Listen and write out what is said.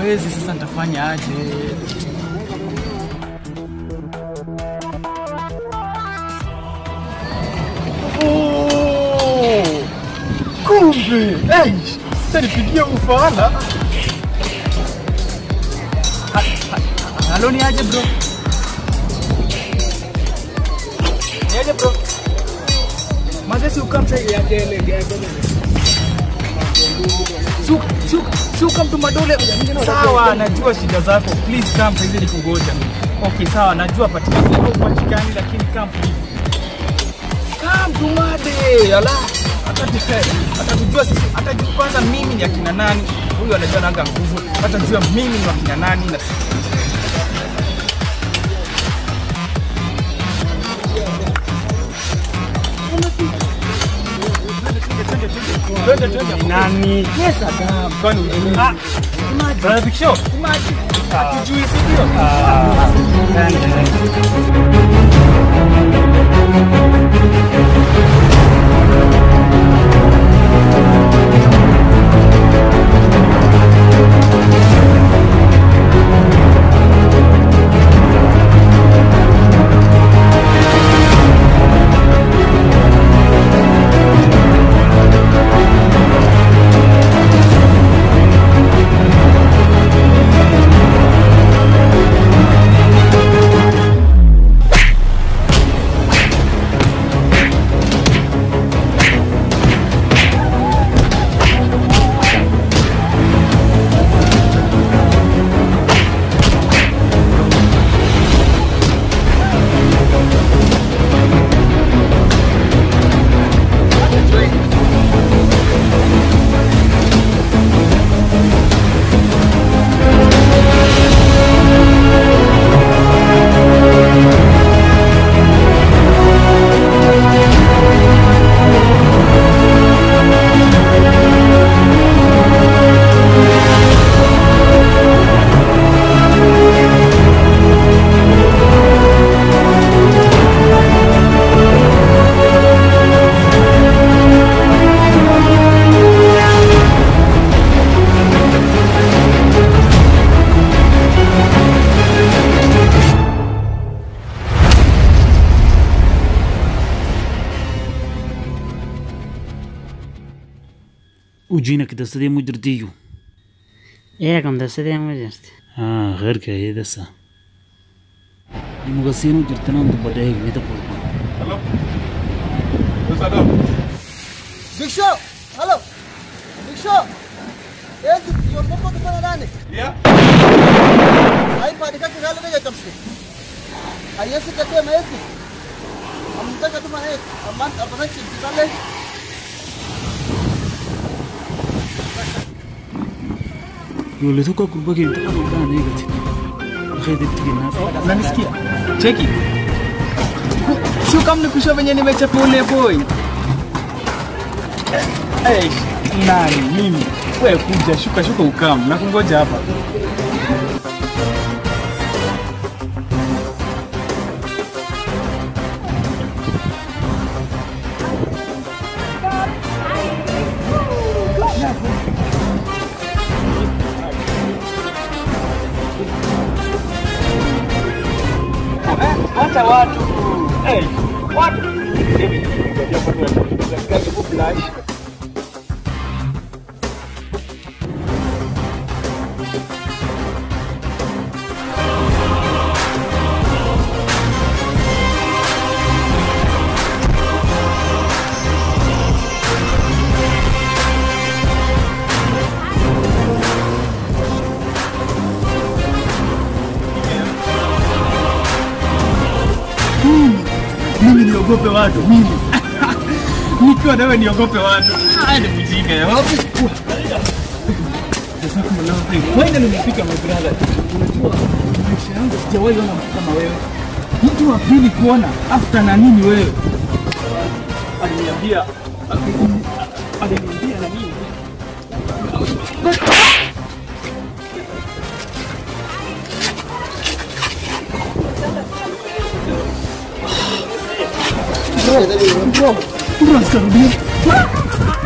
hawezi, sasa nitafanya aje? Kumbe, tanipigia ufala. Halo, ni aje bro? Ni aje bro? Mazesi ukamsa ya kele. Suka mtu madole. Sawa, najua shida zako. Please come hizi nikungoja. Okay, sawa, najua patikani lakini come please. Come tumade. Ala. Atajua sisi, atajua kwanza mimi ni akina nani. Huyu anajua nanga nguvu. Atajua mimi ni akina nani na nani? Yes, Adam. Kwani unajua? Brother Big Show. Hatujui sivyo? وجينك دستي مجرديو كم دستي مجرد غير كده دسا المغسين وجرتنا عند بدايق ميتا قربان هلو بس هلو Big Show halo Big Show يوم بابا تفضل عنك يا هاي بعد كده قال لي تمشي هاي سكتة ما يسي أمتى كده ما هيك أمان أبغى تشتغل عليه يقول توka kurbaki nitaka ndani gati khayde tigina unanisikia? Cheki. Sio kama nikusha venye nimechapa ule boy. Nani mimi? Wewe kuja shuka ukamu. Nakungoja hapa. Wacha watu. Watu. Hivi ndio kwa flash. Mimi niogope watu mimi. Nikiwa nawe niogope watu. Ni mjinga ya wapi? Sasa kama leo kwenda nimefika my brother. Unajua maisha yangu sijawahi ona mtu kama wewe. Mtu wa pili kuona after na nini wewe? Aliniambia na nini? Bro, tu vas a